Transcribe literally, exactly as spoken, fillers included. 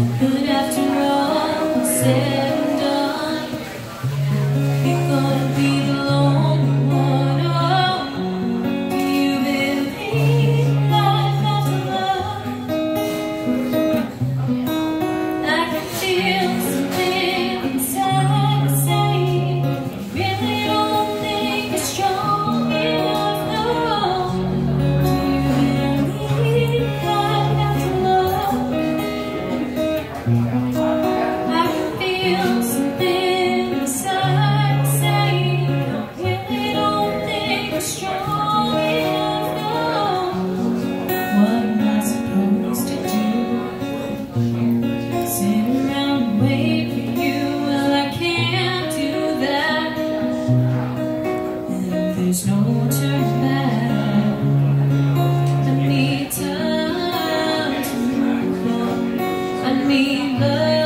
But after all is said and done, you're gonna be the lonely one. Oh, do you believe life after love? I can feel something inside saying, really don't think you're strong enough, no. Do you believe life after love? I can feel something inside saying, really don't think you're strong enough, no. What am I supposed to do? Sit around and wait for you? Well, I can't do that. And there's no turning back. I need time to move on. I need love.